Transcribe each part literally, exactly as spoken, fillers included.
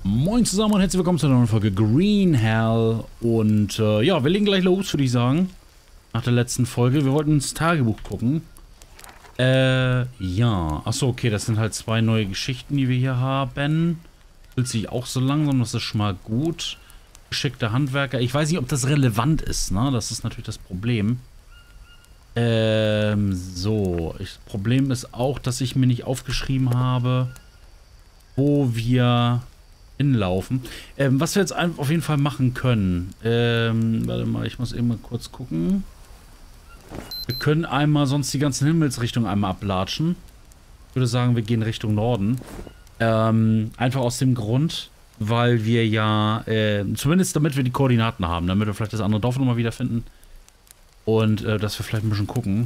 Moin zusammen und herzlich willkommen zu einer neuen Folge Green Hell. Und äh, ja, wir legen gleich los, würde ich sagen. Nach der letzten Folge. Wir wollten ins Tagebuch gucken. Äh, ja. Achso, okay, das sind halt zwei neue Geschichten, die wir hier haben. Fühlt sich auch so langsam, das ist schon mal gut. Geschickter Handwerker. Ich weiß nicht, ob das relevant ist, ne? Das ist natürlich das Problem. Ähm, so. Das Problem ist auch, dass ich mir nicht aufgeschrieben habe, wo wir hinlaufen. Ähm, was wir jetzt auf jeden Fall machen können. Ähm, warte mal, ich muss eben mal kurz gucken. Wir können einmal sonst die ganzen Himmelsrichtungen einmal ablatschen. Ich würde sagen, wir gehen Richtung Norden. Ähm, einfach aus dem Grund, weil wir ja, äh, zumindest damit wir die Koordinaten haben, damit wir vielleicht das andere Dorf nochmal wiederfinden. Und äh, dass wir vielleicht ein bisschen gucken.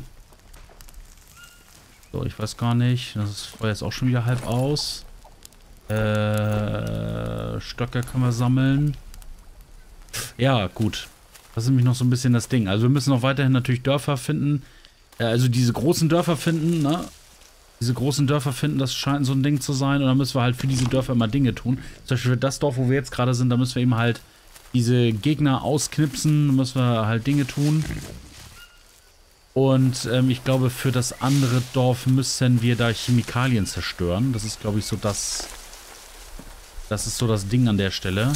So, ich weiß gar nicht. Das Feuer jetzt auch schon wieder halb aus. Äh, Stöcke können wir sammeln. Ja, gut. Das ist nämlich noch so ein bisschen das Ding. Also wir müssen noch weiterhin natürlich Dörfer finden. Äh, also diese großen Dörfer finden, ne? Diese großen Dörfer finden, das scheint so ein Ding zu sein. Und dann müssen wir halt für diese Dörfer immer Dinge tun. Zum Beispiel für das Dorf, wo wir jetzt gerade sind, da müssen wir eben halt diese Gegner ausknipsen. Da müssen wir halt Dinge tun. Und ähm, ich glaube, für das andere Dorf müssen wir da Chemikalien zerstören. Das ist, glaube ich, so das... Das ist so das Ding an der Stelle.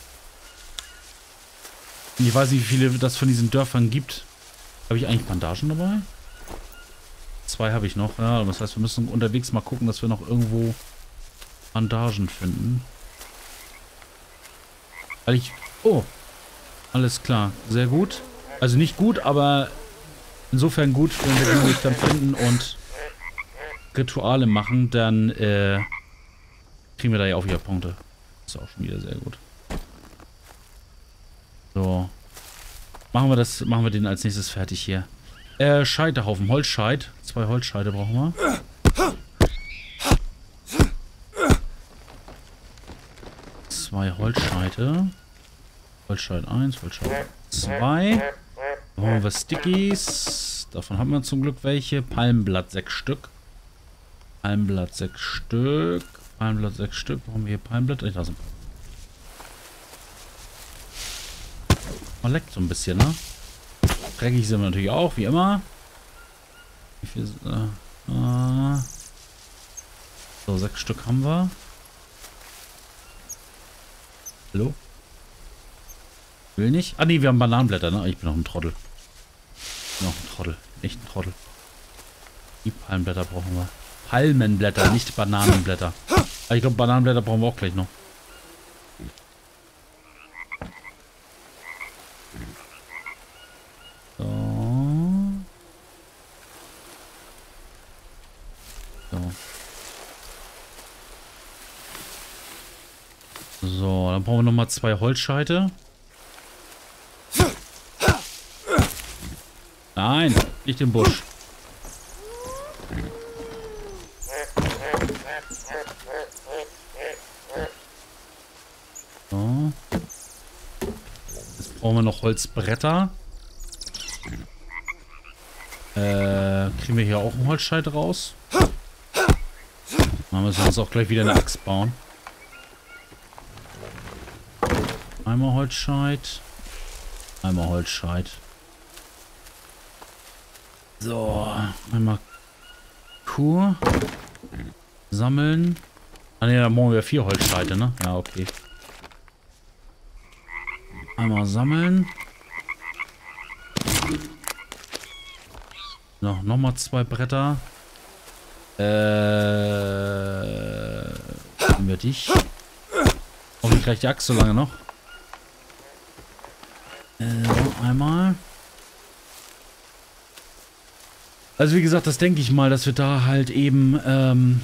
Ich weiß nicht, wie viele das von diesen Dörfern gibt. Habe ich eigentlich Bandagen dabei? Zwei habe ich noch. Ja, das heißt, wir müssen unterwegs mal gucken, dass wir noch irgendwo Bandagen finden. Weil ich... Oh. Alles klar. Sehr gut. Also nicht gut, aber insofern gut, wenn wir die nämlich dann finden und Rituale machen, dann äh, kriegen wir da ja auch wieder Punkte. Ist auch schon wieder sehr gut. So. Machen wir das, machen wir den als nächstes fertig hier. Äh, Scheiterhaufen, Holzscheit. Zwei Holzscheite brauchen wir. Zwei Holzscheite. Holzscheit eins, Holzscheit zwei. Dann brauchen wir Stickies. Davon haben wir zum Glück welche. Palmblatt sechs Stück. Palmblatt sechs Stück. Palmblatt sechs Stück. Warum wir hier Palmblatt? Ich lasse. Man leckt so ein bisschen, ne? Dreckig sind wir natürlich auch, wie immer. Wie viel, äh, äh. So, sechs Stück haben wir. Hallo? Will nicht? Ah, ne, wir haben Bananenblätter, ne? Ich bin noch ein Trottel. Noch ein Trottel. Echt ein Trottel. Die Palmblätter brauchen wir. Palmenblätter, nicht Bananenblätter. Aber ich glaube, Bananenblätter brauchen wir auch gleich noch. So. So. So, dann brauchen wir nochmal zwei Holzscheite. Nein, nicht im Busch. So. Jetzt brauchen wir noch Holzbretter. Äh, kriegen wir hier auch einen Holzscheit raus? Dann müssen wir uns auch gleich wieder eine Axt bauen. Einmal Holzscheit. Einmal Holzscheit. So, einmal Kur. Sammeln. Ah ne, da brauchen wir vier Holzscheite, ne? Ja, okay. Einmal sammeln. So, nochmal zwei Bretter. Äh. Haben wir dich? Hoffentlich reicht die Axt so lange noch. Äh, so, einmal. Also wie gesagt, das denke ich mal, dass wir da halt eben, ähm,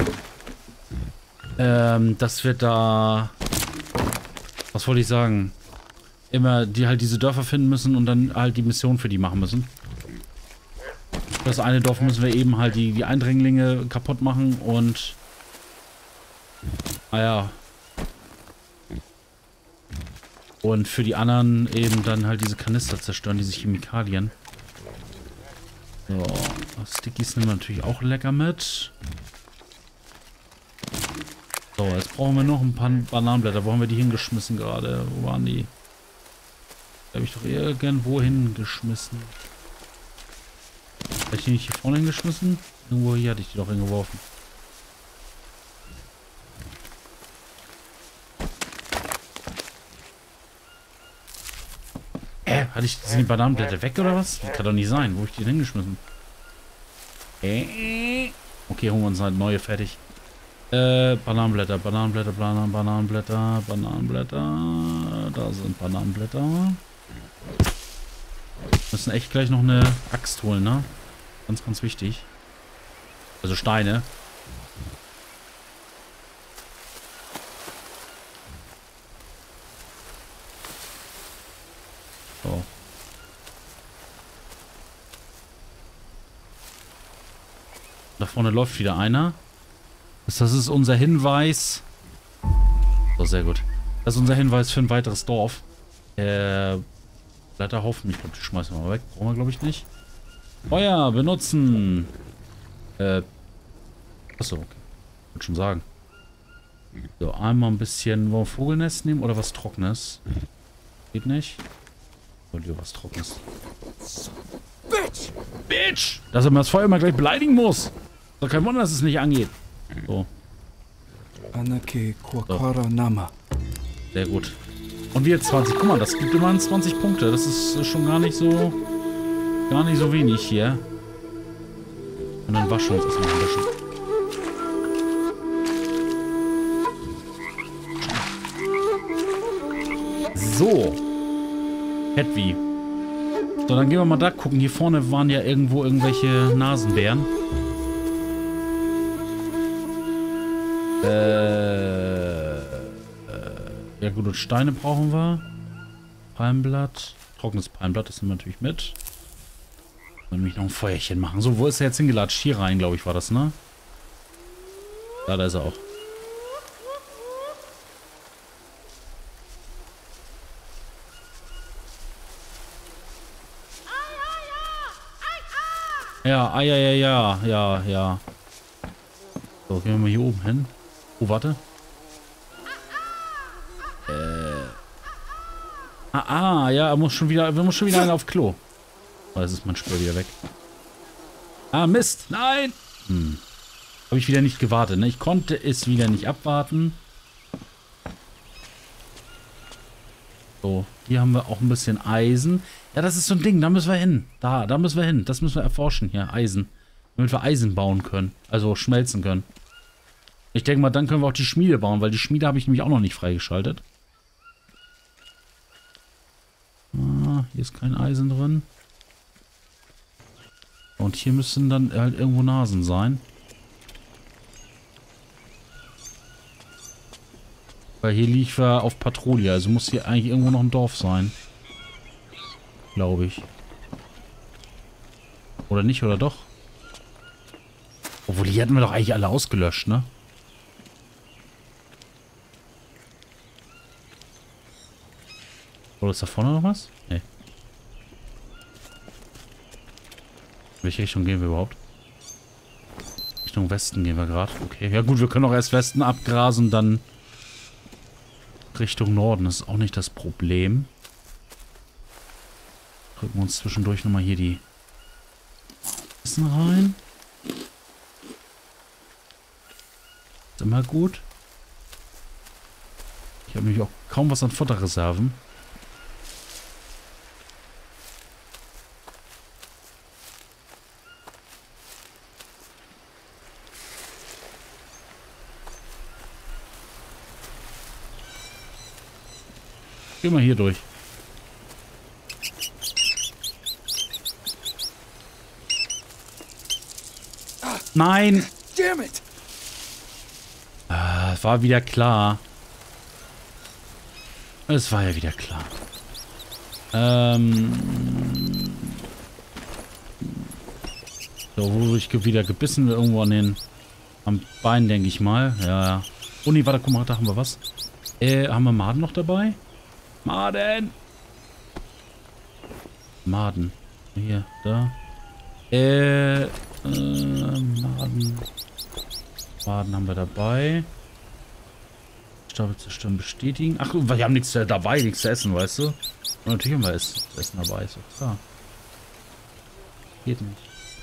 ähm, dass wir da, was wollte ich sagen, immer die halt diese Dörfer finden müssen und dann halt die Mission für die machen müssen. Das eine Dorf müssen wir eben halt die, die Eindringlinge kaputt machen und, naja, und für die anderen eben dann halt diese Kanister zerstören, diese Chemikalien. So, Stickies nehmen wir natürlich auch lecker mit. So, jetzt brauchen wir noch ein paar Bananenblätter. Wo haben wir die hingeschmissen gerade? Wo waren die? Die habe ich doch irgendwo hingeschmissen. Habe ich die nicht hier vorne hingeschmissen? Irgendwo hier hatte ich die doch hingeworfen. Äh, hatte ich, sind die Bananenblätter weg oder was? Das kann doch nicht sein. Wo habe ich die denn hingeschmissen? Äh. Okay, holen wir uns halt neue fertig. Äh, Bananenblätter, Bananenblätter, Bananen, Bananenblätter, Bananenblätter. Da sind Bananenblätter. Müssen echt gleich noch eine Axt holen, ne? Ganz, ganz wichtig. Also Steine. So. Da vorne läuft wieder einer. Das ist unser Hinweis. So, sehr gut. Das ist unser Hinweis für ein weiteres Dorf. Äh, Blätterhaufen. Ich glaube, die schmeißen wir mal weg. Brauchen wir, glaube ich, nicht. Feuer benutzen. Äh. Achso, okay. Wollte schon sagen. So, einmal ein bisschen. Wollen wir Vogelnest nehmen oder was Trockenes? Geht nicht. Wollen wir was Trockenes? Bitch! Bitch! Dass er mir das Feuer immer gleich beleidigen muss. Ist doch kein Wunder, dass es nicht angeht. So. So. Sehr gut. Und wir zwanzig. Guck mal, das gibt immerhin zwanzig Punkte. Das ist schon gar nicht so... Gar nicht so wenig hier. Und dann waschen wir uns erstmal ein bisschen. So. Hedwi. So, dann gehen wir mal da gucken. Hier vorne waren ja irgendwo irgendwelche Nasenbären. Äh, äh, ja gut, und Steine brauchen wir. Palmblatt. Trockenes Palmblatt, das nehmen wir natürlich mit. Dann nämlich noch ein Feuerchen machen. So, wo ist er jetzt hingelatscht? Hier rein, glaube ich, war das, ne? Da, da ist er auch. Ja, ah, ja, ja, ja, ja, ja. So, gehen wir mal hier oben hin. Oh, warte. Äh. Ah, ah, ja, er muss schon wieder, wir muss schon wieder einer auf Klo. Oh, jetzt ist mein Spur wieder weg. Ah, Mist, nein! Hm. Habe ich wieder nicht gewartet, ne? Ich konnte es wieder nicht abwarten. So, hier haben wir auch ein bisschen Eisen. Ja, das ist so ein Ding, da müssen wir hin. Da, da müssen wir hin. Das müssen wir erforschen hier, Eisen. Damit wir Eisen bauen können. Also schmelzen können. Ich denke mal, dann können wir auch die Schmiede bauen, weil die Schmiede habe ich nämlich auch noch nicht freigeschaltet. Ah, hier ist kein Eisen drin. Und hier müssen dann halt irgendwo Nasen sein. Weil hier liegt wir auf Patrouille, also muss hier eigentlich irgendwo noch ein Dorf sein. Glaube ich. Oder nicht, oder doch? Obwohl, die hätten wir doch eigentlich alle ausgelöscht, ne? Oder ist da vorne noch was? Nee. In welche Richtung gehen wir überhaupt? Richtung Westen gehen wir gerade. Okay, ja gut, wir können auch erst Westen abgrasen, dann Richtung Norden. Das ist auch nicht das Problem. Drücken wir uns zwischendurch nochmal hier die Essen rein. Ist immer gut. Ich habe nämlich auch kaum was an Futterreserven. Geh mal hier durch. Nein! Damn it! Ah, es war wieder klar. Es war ja wieder klar. Ähm. So, wo ich wieder gebissen wird, irgendwo an den am Bein, denke ich mal. Ja. Oh nee, warte, guck mal, da haben wir was. Äh, haben wir Maden noch dabei? Maden! Maden. Hier, da. Äh, äh, Maden. Maden haben wir dabei. Stapel zerstören, bestätigen. Ach, wir haben nichts dabei, nichts zu essen, weißt du? Und natürlich haben wir Essen, Essen dabei, ist doch klar. Geht nicht.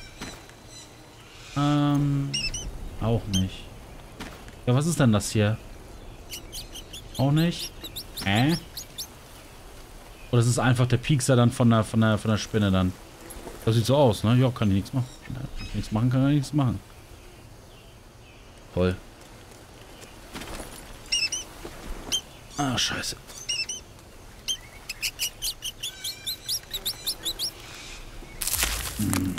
Ähm, auch nicht. Ja, was ist denn das hier? Auch nicht? Äh? Oder ist es einfach der Piekser dann von der, von der, von der Spinne dann? Das sieht so aus, ne? Ja, kann ich nichts machen. Kann ich nichts machen, kann ich nichts machen. Toll. Ah, scheiße. Hm.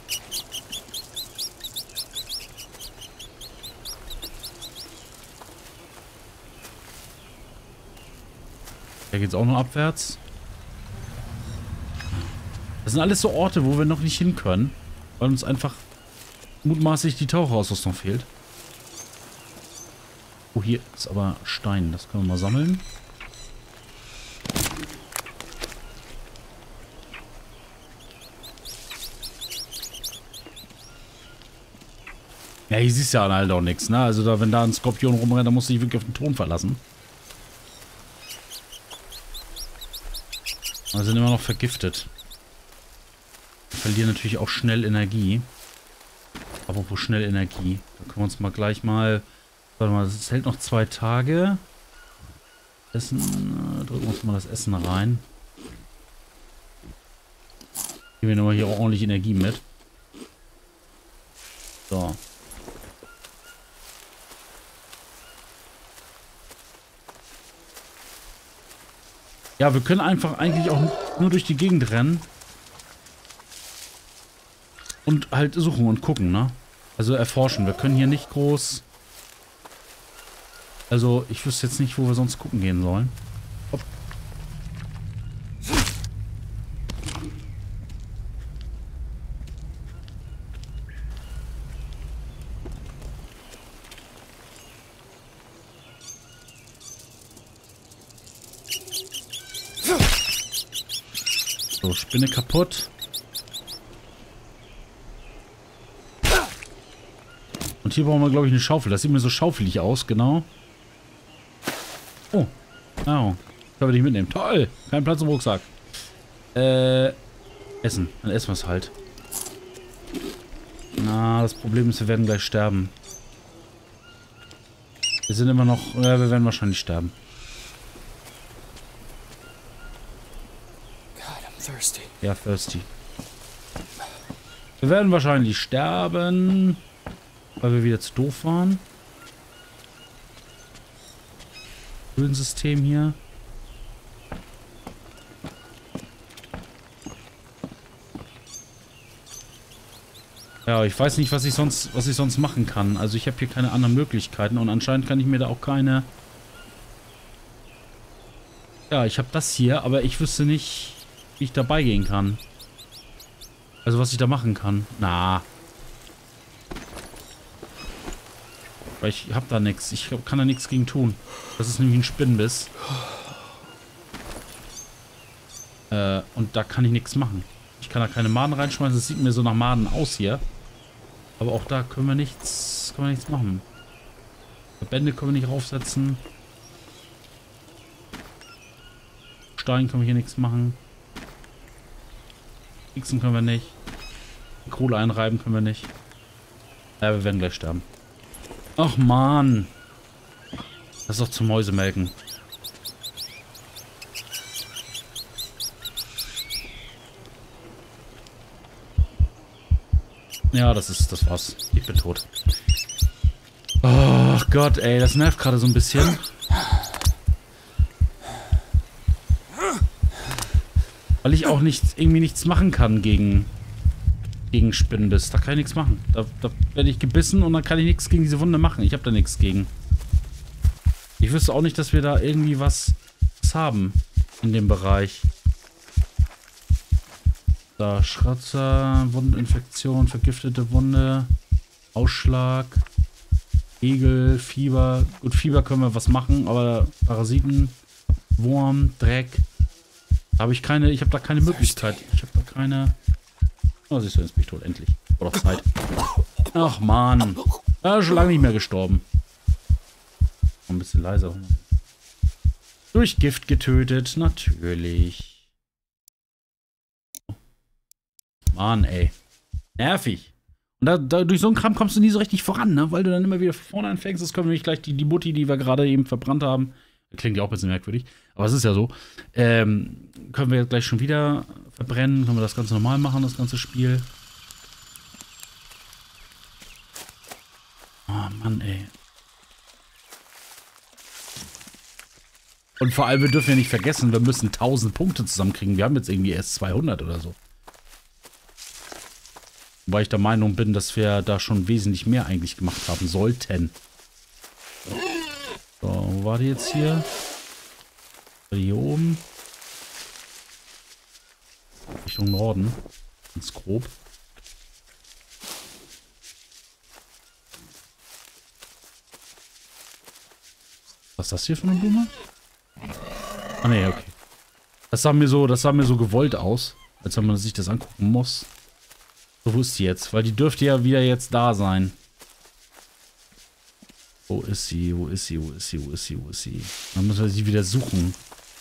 Da geht's auch noch abwärts. Das sind alles so Orte, wo wir noch nicht hin können, weil uns einfach mutmaßlich die Taucherausrüstung fehlt. Oh, hier ist aber Stein. Das können wir mal sammeln. Ja, hier siehst du ja halt auch nichts, ne? Also da, wenn da ein Skorpion rumrennt, dann musst du dich wirklich auf den Ton verlassen. Wir sind immer noch vergiftet. Wir verlieren natürlich auch schnell Energie. Apropos schnell Energie. Da können wir uns mal gleich mal... Warte mal, es hält noch zwei Tage. Essen... Drücken wir uns mal das Essen rein. Geben wir nochmal hier auch ordentlich Energie mit. So. Ja, wir können einfach eigentlich auch nur durch die Gegend rennen. Und halt suchen und gucken, ne? Also erforschen. Wir können hier nicht groß... Also, ich wüsste jetzt nicht, wo wir sonst gucken gehen sollen. Hopp. So, Spinne kaputt. Und hier brauchen wir, glaube ich, eine Schaufel. Das sieht mir so schaufelig aus, genau. Oh. Oh. Können wir dich mitnehmen. Toll. Kein Platz im Rucksack. Äh. Essen. Dann essen wir es halt. Na, das Problem ist, wir werden gleich sterben. Wir sind immer noch... Ja, wir werden wahrscheinlich sterben. God, I'm thirsty. Ja, thirsty. Wir werden wahrscheinlich sterben, weil wir wieder zu doof waren. System hier. Ja, ich weiß nicht, was ich sonst, was ich sonst machen kann. Also ich habe hier keine anderen Möglichkeiten und anscheinend kann ich mir da auch keine... Ja, ich habe das hier, aber ich wüsste nicht, wie ich dabei gehen kann. Also was ich da machen kann. Na. Weil ich habe da nichts. Ich kann da nichts gegen tun. Das ist nämlich ein Spinnenbiss. Äh, und da kann ich nichts machen. Ich kann da keine Maden reinschmeißen. Das sieht mir so nach Maden aus hier. Aber auch da können wir nichts, können wir nichts machen. Bände können wir nicht raufsetzen. Stein können wir hier nichts machen. Fixen können wir nicht. Kohle einreiben können wir nicht. Ja, wir werden gleich sterben. Ach man. Das ist doch zum Mäusemelken. Ja, das ist, das war's. Ich bin tot. Oh Gott, ey, das nervt gerade so ein bisschen. Weil ich auch nicht, irgendwie nichts machen kann gegen, gegen Spinnenbiss. Da kann ich nichts machen. Da, da werde ich gebissen und dann kann ich nichts gegen diese Wunde machen. Ich habe da nichts gegen. Ich wüsste auch nicht, dass wir da irgendwie was, was haben in dem Bereich. Da, Schratzer, Wundinfektion, vergiftete Wunde, Ausschlag, Egel, Fieber. Gut, Fieber können wir was machen, aber Parasiten, Wurm, Dreck. Da habe ich keine, ich habe da keine Möglichkeit. Ich habe da keine... Oh, siehst du, jetzt bin ich tot, endlich. War doch Zeit. Ach, Mann. Er ist schon lange nicht mehr gestorben. Ein bisschen leiser. Durch Gift getötet, natürlich. Mann, ey. Nervig. Und da, da, durch so einen Kram kommst du nie so richtig voran, ne? Weil du dann immer wieder von vorne anfängst. Das können wir nämlich gleich die, die Mutti, die wir gerade eben verbrannt haben. Klingt ja auch ein bisschen merkwürdig. Aber es ist ja so. Ähm, können wir jetzt gleich schon wieder verbrennen. Können wir das ganz normal machen, das ganze Spiel. Oh Mann, ey. Und vor allem, wir dürfen ja nicht vergessen, wir müssen tausend Punkte zusammenkriegen. Wir haben jetzt irgendwie erst zweihundert oder so. Wobei ich der Meinung bin, dass wir da schon wesentlich mehr eigentlich gemacht haben sollten. So, wo war die jetzt hier? Hier oben. Richtung Norden. Ganz grob. Was ist das hier für eine Blume? Ah ne, okay. Das sah mir so, das sah mir so gewollt aus, als wenn man sich das angucken muss. So, wo ist die jetzt? Weil die dürfte ja wieder jetzt da sein. Wo ist sie? Wo ist sie? Wo ist sie? Wo ist sie? Wo ist sie? Dann müssen wir sie wieder suchen.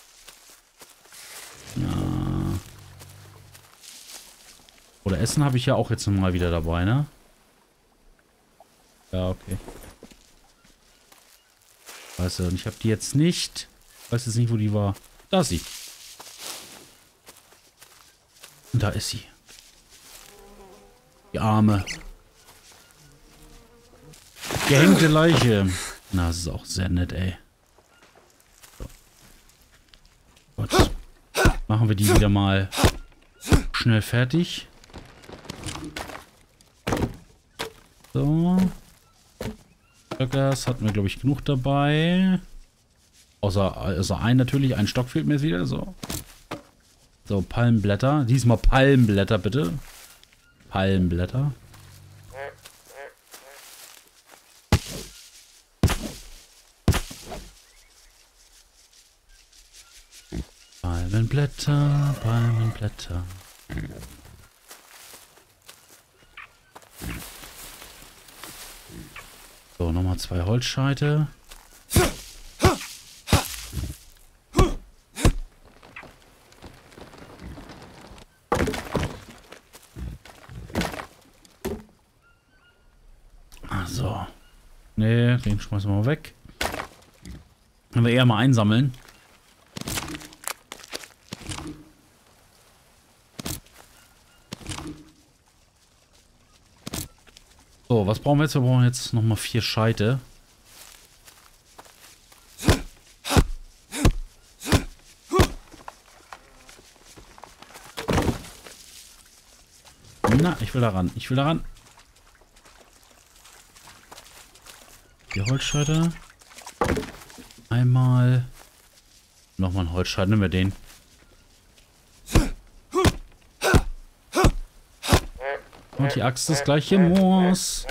Ja. Oder Essen habe ich ja auch jetzt nochmal wieder dabei, ne? Ja, okay. Weißt du, und ich habe die jetzt nicht. Ich weiß jetzt nicht, wo die war. Da ist sie. Und da ist sie. Die Arme. Gehängte Leiche. Na, das ist auch sehr nett, ey. So. Gut. Machen wir die wieder mal schnell fertig. So. Stöckers hatten wir, glaube ich, genug dabei. Außer, also ein natürlich. Ein Stock fehlt mir jetzt wieder. So. So, Palmblätter. Diesmal Palmblätter, bitte. Palmblätter. Palmenblätter, Palmenblätter. So, nochmal zwei Holzscheite. So. Nee, den schmeißen wir mal weg. Können wir eher mal einsammeln. So, was brauchen wir jetzt? Wir brauchen jetzt nochmal vier Scheite. Na, ich will da ran. Ich will da ran. Die Holzscheite. Einmal. Nochmal ein Holzscheit. Nehmen wir den. Und die Axt ist gleich hier. Moos.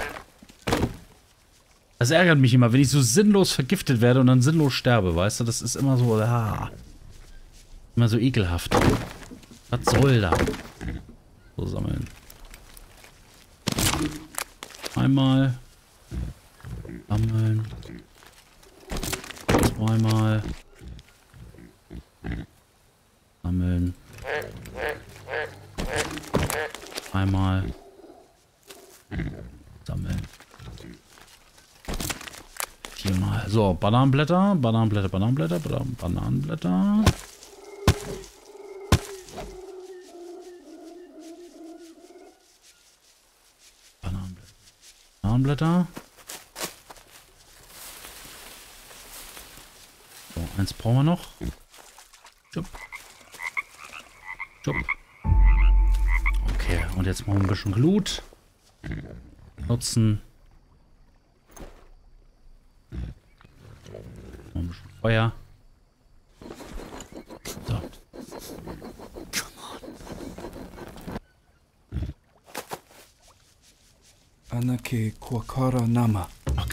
Das ärgert mich immer, wenn ich so sinnlos vergiftet werde und dann sinnlos sterbe. Weißt du, das ist immer so. Ah, immer so ekelhaft. Was soll da? So sammeln. Einmal. Sammeln. Zweimal. Sammeln. Einmal. Sammeln. Viermal. So, Bananenblätter, Bananenblätter, Bananenblätter, Bananenblätter. Bananenblätter. Bananenblätter. So, eins brauchen wir noch. Jupp. Jupp. Okay, und jetzt machen wir ein bisschen Glut. Nutzen. Ein bisschen Feuer. So. Anake Kwakara Nama. Okay.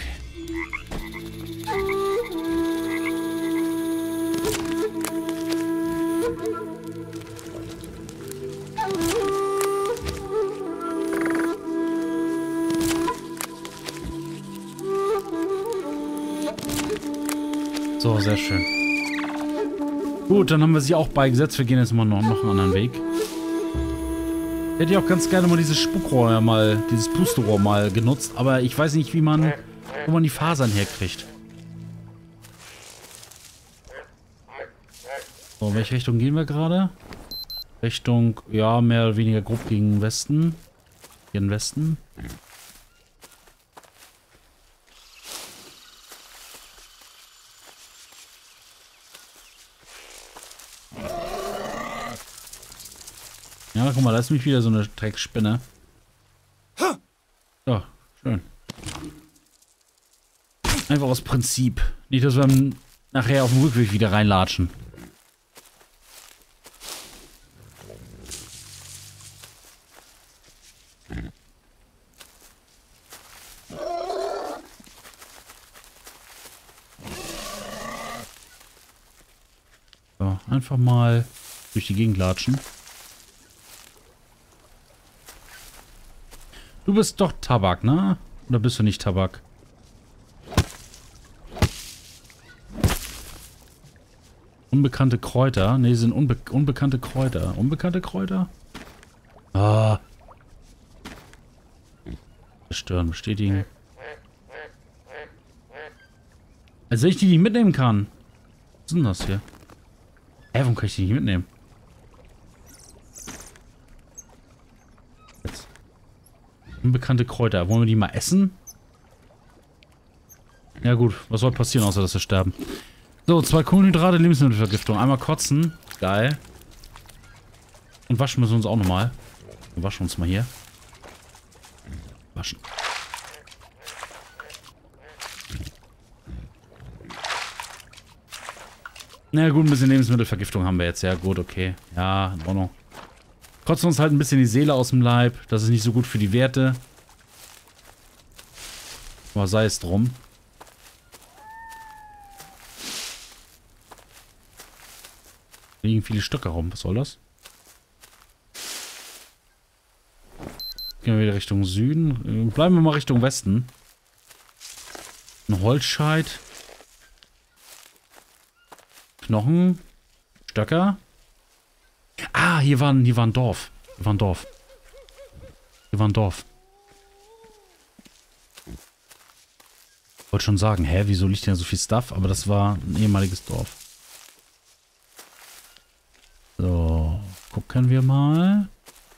So, sehr schön. Gut, dann haben wir sie auch beigesetzt. Wir gehen jetzt mal noch, noch einen anderen Weg. Hätte ich auch ganz gerne mal dieses Spuckrohr mal, dieses Pusterohr mal genutzt, aber ich weiß nicht, wie man, wo man die Fasern herkriegt. So, in welche Richtung gehen wir gerade? Richtung, ja, mehr oder weniger grob gegen Westen. Gegen Westen. Ja, guck mal, da ist nämlich wieder so eine Dreckspinne. Ja, schön. Einfach aus Prinzip. Nicht, dass wir nachher auf dem Rückweg wieder reinlatschen. So, einfach mal durch die Gegend latschen. Du bist doch Tabak, ne? Oder bist du nicht Tabak? Unbekannte Kräuter. Ne, sind unbe unbekannte Kräuter. Unbekannte Kräuter? Ah. Zerstören, bestätigen. Als wenn ich die nicht mitnehmen kann. Was ist denn das hier? Hä, warum kann ich die nicht mitnehmen? Jetzt. Unbekannte Kräuter. Wollen wir die mal essen? Ja gut, was soll passieren, außer dass wir sterben? So, zwei Kohlenhydrate, Lebensmittelvergiftung. Einmal kotzen. Geil. Und waschen müssen wir uns auch nochmal. Wir waschen uns mal hier. Waschen. Na gut, ein bisschen Lebensmittelvergiftung haben wir jetzt. Ja gut, okay. Ja, in Ordnung. Kotzen uns halt ein bisschen die Seele aus dem Leib. Das ist nicht so gut für die Werte. Aber sei es drum. Da liegen viele Stöcke rum. Was soll das? Gehen wir wieder Richtung Süden. Bleiben wir mal Richtung Westen. Ein Holzscheit. Knochen. Stöcker. Ah, hier war, hier war ein Dorf. Hier war ein Dorf. Hier war ein Dorf. Ich wollte schon sagen, hä, wieso liegt denn so viel Stuff? Aber das war ein ehemaliges Dorf. So, gucken wir mal.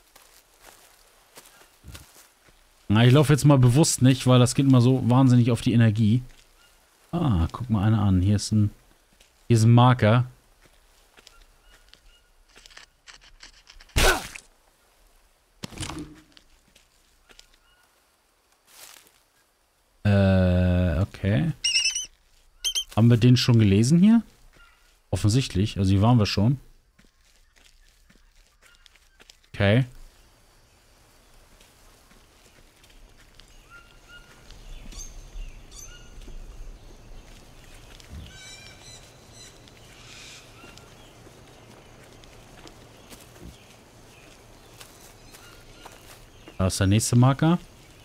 Na, ich laufe jetzt mal bewusst nicht, weil das geht immer so wahnsinnig auf die Energie. Ah, guck mal einer an. Hier ist ein, hier ist ein Marker. Äh, okay. Haben wir den schon gelesen hier? Offensichtlich. Also hier waren wir schon. Okay. Da ist der nächste Marker.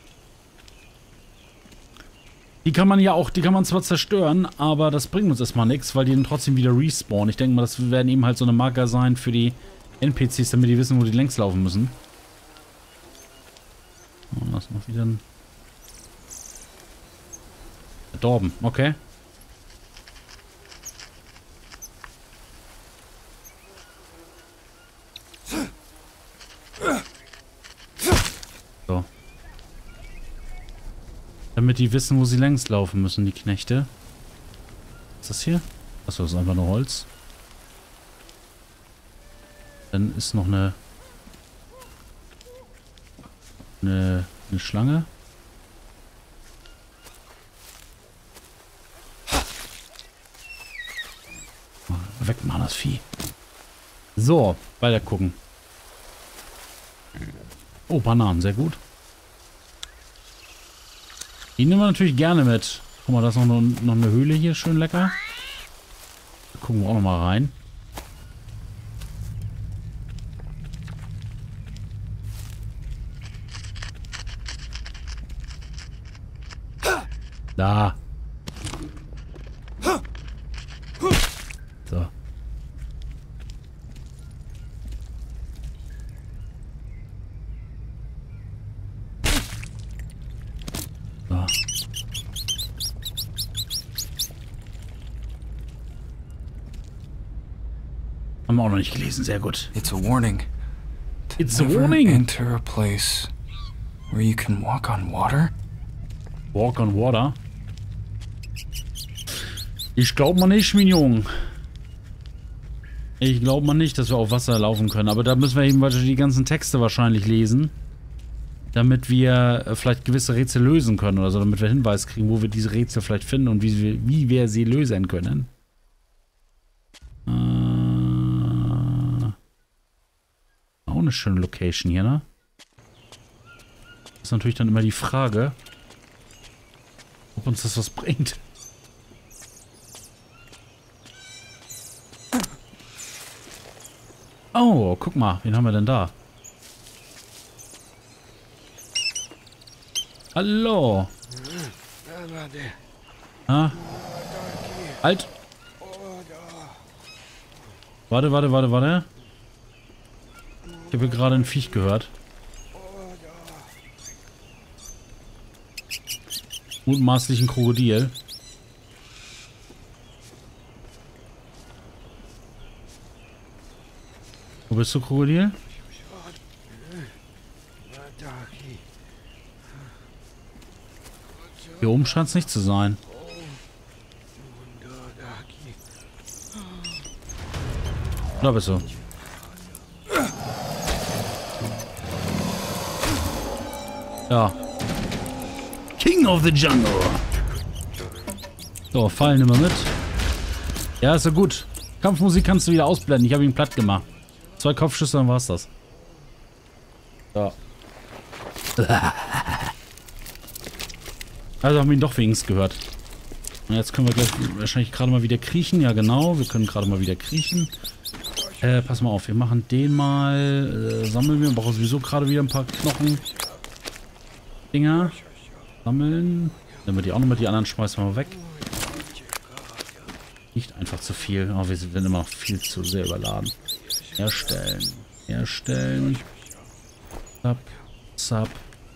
Die kann man ja auch, die kann man zwar zerstören, aber das bringt uns erstmal nichts, weil die dann trotzdem wieder respawnen. Ich denke mal, das werden eben halt so eine Marker sein für die N P Cs, damit die wissen, wo die längs laufen müssen. Oh, das ist noch wieder ein... Verdorben, okay. So. Damit die wissen, wo sie längs laufen müssen, die Knechte. Was ist das hier? Achso, das ist einfach nur Holz. Dann ist noch eine... Eine, eine Schlange. Wegmachen das Vieh. So, weiter gucken. Oh, Bananen, sehr gut. Die nehmen wir natürlich gerne mit. Guck mal, da ist noch, noch eine Höhle hier, schön lecker. Da gucken wir auch noch mal rein. Da. Haben wir auch noch nicht gelesen, sehr gut. It's a warning. It's a Never warning. enter a place where you can walk on water. Walk on water. Ich glaube mal nicht, mein Junge. Ich glaube mal nicht, dass wir auf Wasser laufen können. Aber da müssen wir eben die ganzen Texte wahrscheinlich lesen. Damit wir vielleicht gewisse Rätsel lösen können oder so. Damit wir Hinweis kriegen, wo wir diese Rätsel vielleicht finden und wie wir, wie wir sie lösen können. Äh, auch eine schöne Location hier, ne? Das ist natürlich dann immer die Frage, ob uns das was bringt. Oh, guck mal, wen haben wir denn da? Hallo. Ah. Halt. Warte, warte, warte, warte. Ich habe gerade ein Viech gehört. Mutmaßlich ein Krokodil. Wo bist du, Krokodil? Hier oben scheint es nicht zu sein. Da bist du. Ja. King of the Jungle. So, Fallen immer mit. Ja, ist ja gut. Kampfmusik kannst du wieder ausblenden. Ich habe ihn platt gemacht. Zwei Kopfschüsse, dann war's das. So. Also haben wir ihn doch wenigstens gehört. Und jetzt können wir gleich wahrscheinlich gerade mal wieder kriechen. Ja, genau. Wir können gerade mal wieder kriechen. Äh, pass mal auf. Wir machen den mal. Äh, sammeln wir. Wir brauchen sowieso gerade wieder ein paar Knochen. Dinger. Sammeln. Nehmen wir die auch noch mit. Die anderen schmeißen wir mal weg. Nicht einfach zu viel. Oh, wir sind immer noch viel zu sehr überladen. Herstellen. Herstellen. Zap. Zap.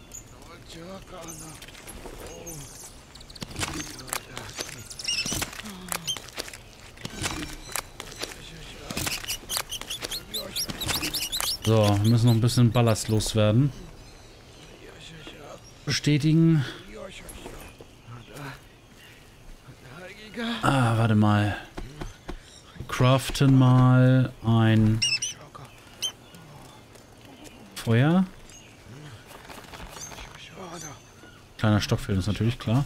So, wir müssen noch ein bisschen Ballast loswerden. Bestätigen. Ah, warte mal. Craften mal ein Feuer. Kleiner Stock fehlt uns natürlich, klar.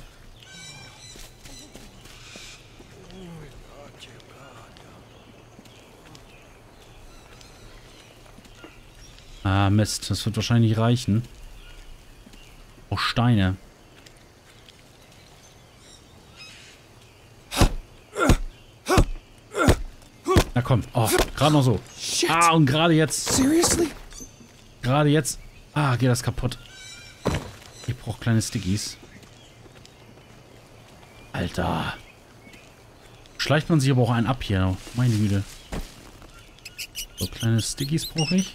Ah, Mist. Das wird wahrscheinlich nicht reichen. Oh, Steine. Na komm. Oh, gerade noch so. Ah, und gerade jetzt. Seriously? Gerade jetzt. Ah, geht das kaputt. Ich brauche kleine Stickies. Alter. Schleicht man sich aber auch einen ab hier. Meine Güte. So, kleine Stickies brauche ich.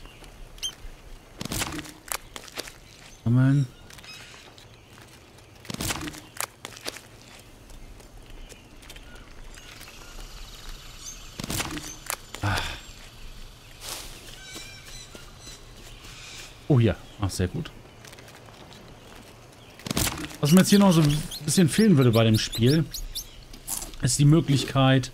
Sammeln. Ah. Oh ja, ach sehr gut. Was mir jetzt hier noch so ein bisschen fehlen würde bei dem Spiel, ist die Möglichkeit,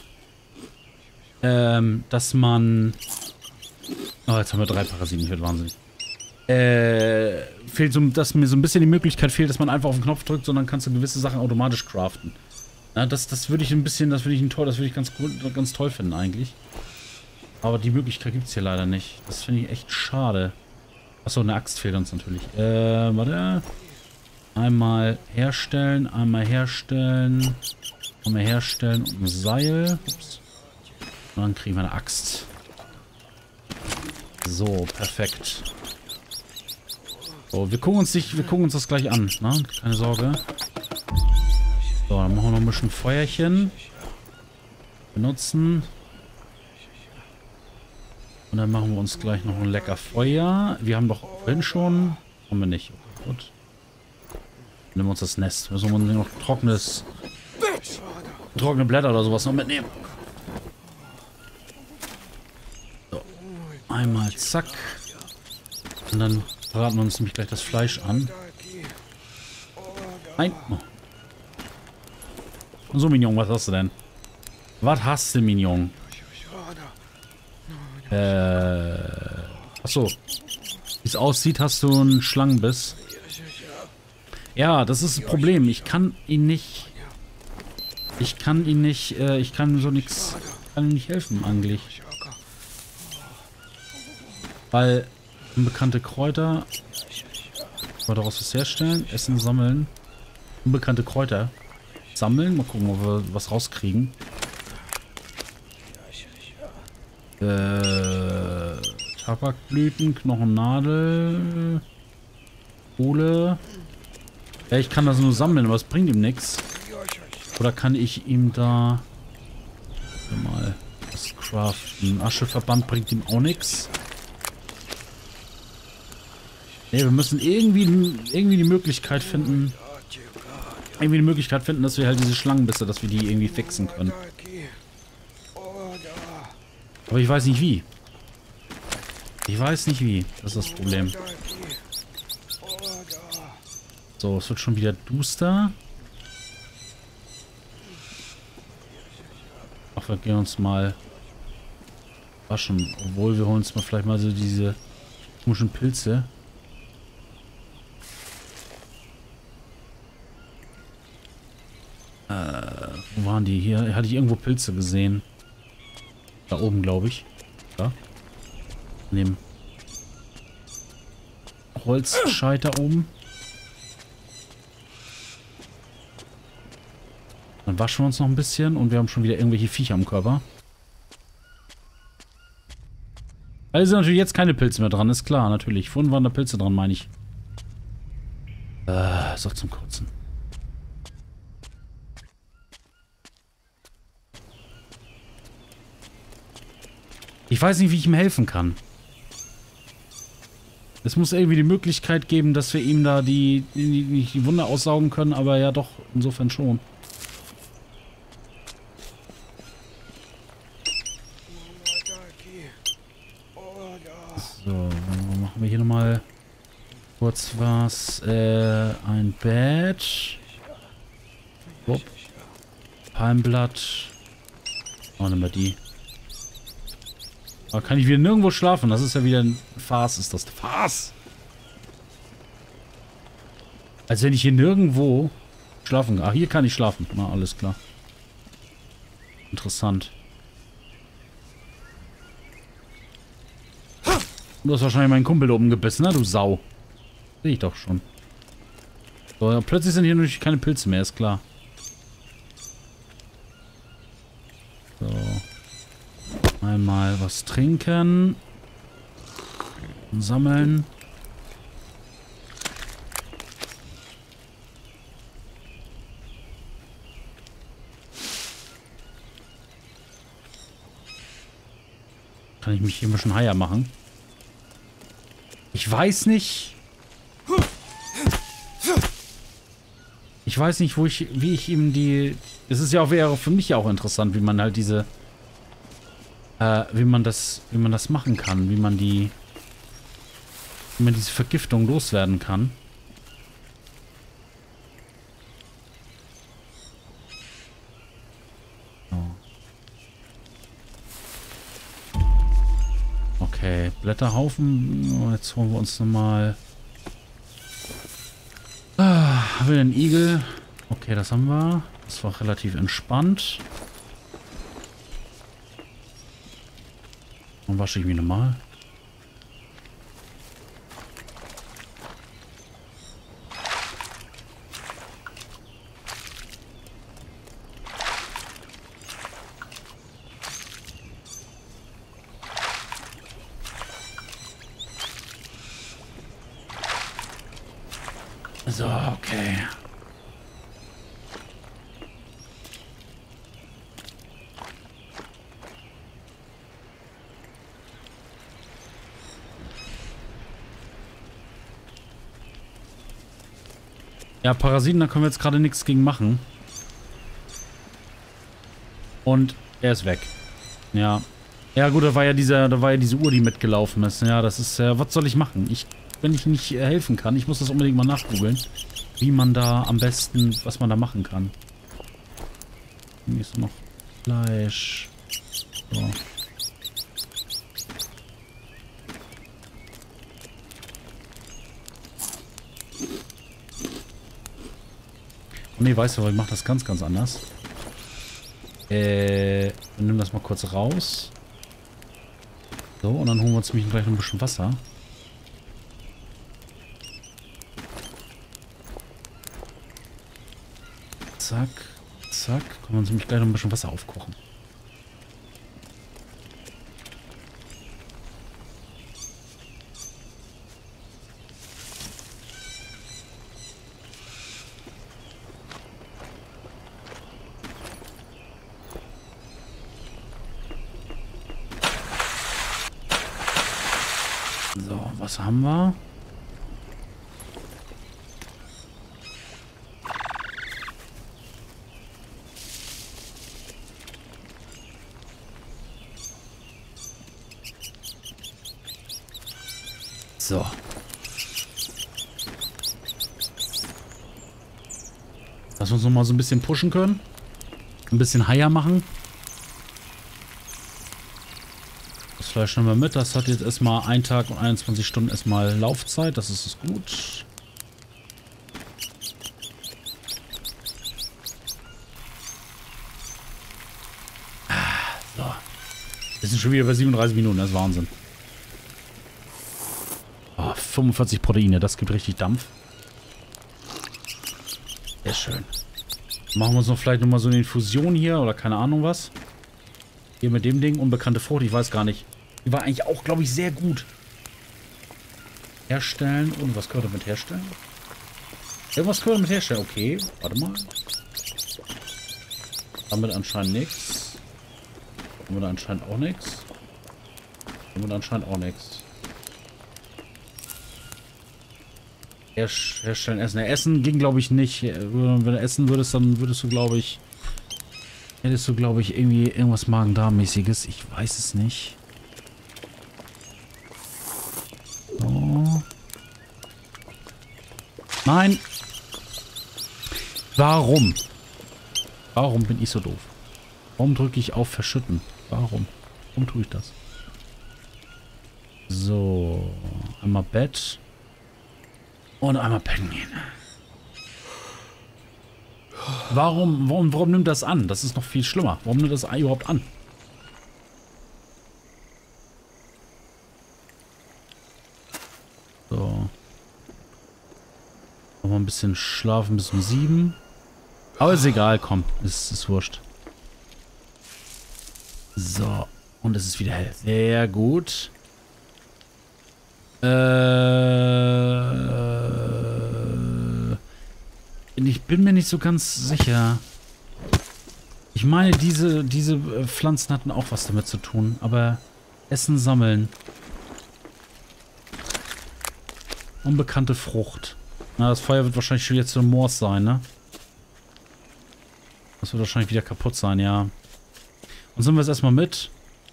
ähm, dass man... Oh, jetzt haben wir drei Parasiten, ich werde wahnsinnig. Äh, fehlt so, dass mir so ein bisschen die Möglichkeit fehlt, dass man einfach auf den Knopf drückt, sondern kannst du gewisse Sachen automatisch craften. Ja, das, das würde ich ein bisschen, das würde ich ein toll, das würde ich ganz cool, ganz toll finden eigentlich. Aber die Möglichkeit gibt es hier leider nicht. Das finde ich echt schade. Achso, eine Axt fehlt uns natürlich. Äh, warte. Einmal herstellen, einmal herstellen, einmal herstellen und ein Seil. Ups. Und dann kriegen wir eine Axt. So, perfekt. So, wir gucken uns dich, wir gucken uns das gleich an, ne? Keine Sorge. So, dann machen wir noch ein bisschen Feuerchen. Benutzen. Und dann machen wir uns gleich noch ein lecker Feuer. Wir haben doch vorhin schon. Haben wir nicht. Okay, gut. Nehmen wir uns das Nest. Müssen wir noch trockenes. Trockene Blätter oder sowas noch mitnehmen. Einmal zack. Und dann braten wir uns nämlich gleich das Fleisch an. Ein. Oh. So, Mignon, was hast du denn? Was hast du, Mignon? Äh. Achso. Wie es aussieht, hast du einen Schlangenbiss. Ja, das ist das Problem. Ich kann ihn nicht. Ich kann ihn nicht. Äh, ich kann so nichts. Kann ihm nicht helfen, eigentlich. Weil unbekannte Kräuter. Können wir daraus was herstellen? Essen, sammeln. Unbekannte Kräuter. Sammeln. Mal gucken, ob wir was rauskriegen. Äh, Tabakblüten, Knochennadel. Kohle. Ja, ich kann das nur sammeln, aber es bringt ihm nichts. Oder kann ich ihm da mal das craften? Ascheverband bringt ihm auch nichts. Ne, wir müssen irgendwie, irgendwie die Möglichkeit finden. Irgendwie die Möglichkeit finden, dass wir halt diese Schlangenbisse, dass wir die irgendwie fixen können. Aber ich weiß nicht wie. Ich weiß nicht wie. Das ist das Problem. So, es wird schon wieder duster. Ach, wir gehen uns mal waschen. Obwohl, wir holen uns mal vielleicht mal so diese komischen Pilze. Äh, wo waren die? Hier hatte ich irgendwo Pilze gesehen. Da oben, glaube ich. Da. Neben Holzscheit da oben. Dann waschen wir uns noch ein bisschen und wir haben schon wieder irgendwelche Viecher am Körper. Also sind natürlich jetzt keine Pilze mehr dran, ist klar, natürlich. Vorhin waren da Pilze dran, meine ich. Äh, ist doch zum Kotzen. Ich weiß nicht, wie ich ihm helfen kann. Es muss irgendwie die Möglichkeit geben, dass wir ihm da die, die, die, die Wunde aussaugen können, aber ja doch, insofern schon. So, dann machen wir hier nochmal kurz was. Äh, ein Bett. Wupp. Palmblatt. Oh, nimm mal die. Aber kann ich wieder nirgendwo schlafen? Das ist ja wieder ein Farce, ist das. Farce! Als wenn ich hier nirgendwo schlafen kann. Ah, hier kann ich schlafen. Na, alles klar. Interessant. Du hast wahrscheinlich meinen Kumpel da oben gebissen, ne? Du Sau. Sehe ich doch schon. So, ja, plötzlich sind hier natürlich keine Pilze mehr, ist klar. So. Einmal was trinken. Und sammeln. Kann ich mich hier ein bisschen heier machen? Ich weiß nicht. Ich weiß nicht, wo ich, wie ich ihm die... Es ist ja auch, wäre für mich auch interessant, wie man halt diese... Äh, wie man das, wie man das machen kann, wie man die... Wie man diese Vergiftung loswerden kann. Okay, Blätterhaufen. Jetzt holen wir uns nochmal... Ah, haben wir einen Igel? Okay, das haben wir. Das war relativ entspannt. Dann wasche ich mich nochmal. So, okay. Ja, Parasiten, da können wir jetzt gerade nichts gegen machen. Und er ist weg. Ja. Ja gut, da war ja dieser, da war ja diese Uhr, die mitgelaufen ist. Ja, das ist ja, was soll ich machen? Ich, wenn ich nicht äh, helfen kann, ich muss das unbedingt mal nachgoogeln, wie man da am besten, was man da machen kann. Hier ist noch Fleisch. So. Oh ne, weißt du, ich mache das ganz, ganz anders. Äh, wir nehmen das mal kurz raus. So, und dann holen wir uns nämlich gleich noch ein bisschen Wasser. Zack, zack. Können wir uns nämlich gleich noch ein bisschen Wasser aufkochen. So, was haben wir? So. Lass uns noch mal so ein bisschen pushen können. Ein bisschen Haier machen. Das Fleisch nehmen wir mit. Das hat jetzt erstmal einen Tag und einundzwanzig Stunden erstmal Laufzeit. Das ist gut. So. Wir sind schon wieder bei siebenunddreißig Minuten. Das ist Wahnsinn. Oh, fünfundvierzig Proteine. Das gibt richtig Dampf. Sehr schön. Machen wir uns noch vielleicht nochmal so eine Infusion hier oder keine Ahnung was. Hier mit dem Ding. Unbekannte Frucht. Ich weiß gar nicht. Die war eigentlich auch, glaube ich, sehr gut. Herstellen. Und was können wir damit herstellen? Irgendwas können wir damit herstellen. Okay, warte mal. Damit anscheinend nichts. Damit anscheinend auch nichts. Damit anscheinend auch nichts. Her herstellen, essen. Ja, essen ging, glaube ich, nicht. Wenn du essen würdest, dann würdest du, glaube ich... Hättest du, glaube ich, irgendwie irgendwas Magen-Darm-mäßiges. Ich weiß es nicht. So. Nein! Warum? Warum bin ich so doof? Warum drücke ich auf Verschütten? Warum? Warum tue ich das? So. Einmal Bett. Und einmal pennen gehen. Warum, warum, warum nimmt das an? Das ist noch viel schlimmer. Warum nimmt das überhaupt an? So. Nochmal ein bisschen schlafen bis um sieben. Aber ist egal, komm. Ist, ist wurscht. So. Und es ist wieder hell. Sehr gut. Äh... Ich bin mir nicht so ganz sicher. Ich meine, diese, diese Pflanzen hatten auch was damit zu tun. Aber Essen sammeln. Unbekannte Frucht. Na, das Feuer wird wahrscheinlich schon jetzt so ein Moors sein, ne? Das wird wahrscheinlich wieder kaputt sein, ja. Und sind wir es erstmal mit.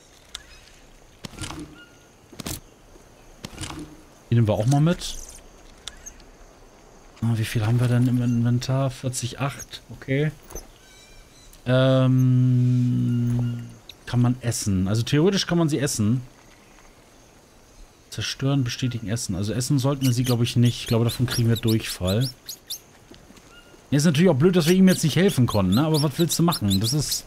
Die nehmen wir auch mal mit. Ah, wie viel haben wir denn im Inventar? vierzig Komma acht. Okay. Ähm, kann man essen. Also theoretisch kann man sie essen. Zerstören, bestätigen, essen. Also essen sollten wir sie, glaube ich, nicht. Ich glaube, davon kriegen wir Durchfall. Ist natürlich auch blöd, dass wir ihm jetzt nicht helfen konnten, ne? Aber was willst du machen? Das ist...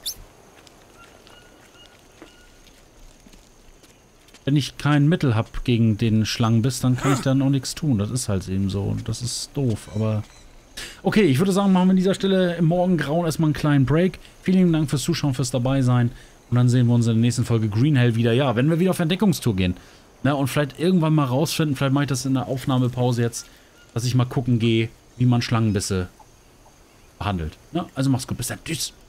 Wenn ich kein Mittel habe gegen den Schlangenbiss, dann kann ich dann auch nichts tun. Das ist halt eben so. Das ist doof, aber... Okay, ich würde sagen, machen wir an dieser Stelle im Morgengrauen erstmal einen kleinen Break. Vielen Dank fürs Zuschauen, fürs Dabeisein. Und dann sehen wir uns in der nächsten Folge Green Hell wieder. Ja, wenn wir wieder auf Entdeckungstour gehen. Na, und vielleicht irgendwann mal rausfinden, vielleicht mache ich das in der Aufnahmepause jetzt, dass ich mal gucken gehe, wie man Schlangenbisse behandelt. Ja, also mach's gut, bis dann. Tschüss.